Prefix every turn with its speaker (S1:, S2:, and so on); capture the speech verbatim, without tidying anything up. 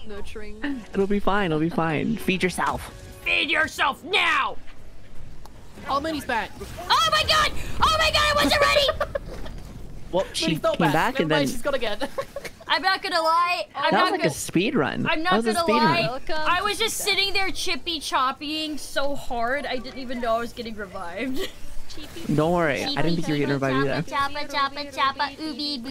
S1: Nurturing.
S2: It'll be fine. It'll be fine. Feed yourself.
S3: Feed yourself now!
S1: Oh, Mooney's back.
S3: Oh my god! Oh my god, I wasn't ready!
S2: Well, she
S1: Mooney's not
S2: came
S1: back,
S2: back and
S1: Never mind,
S2: then...
S1: she's gone again.
S3: I'm not gonna lie. I'm
S2: That
S3: not
S2: was like
S3: gonna...
S2: a speed run.
S3: I'm
S2: That
S3: not
S2: was a
S3: gonna
S2: speed
S3: lie.
S2: run.
S1: Welcome
S3: I was
S1: to
S3: just
S1: that.
S3: sitting there chippy choppying so hard, I didn't even know I was getting revived.
S2: Don't worry. I didn't think you were getting revived either.
S3: Choppa, choppa, choppa, ooby,